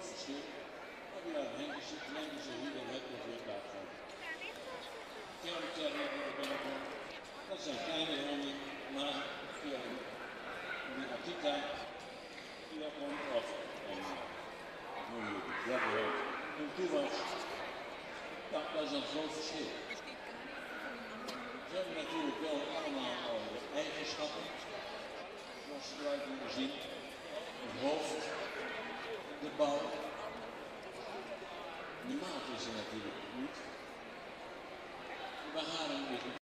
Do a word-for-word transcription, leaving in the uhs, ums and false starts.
groot verschil. Maar die laten Henkersen, Henkersen hier dan het nog weer plaatsvinden. Kermkerren die er binnenkomt. Dat zijn kleine honden, maar via die Akita die daar komt af. En dat noemen we de Grabberhond. Een toewas. Ja, dat is een groot verschil. Ze hebben natuurlijk wel allemaal al de eigenschappen. Zoals we eruit moeten zien. Het hoofd, de bouw. De maat is er natuurlijk niet. We gaan hem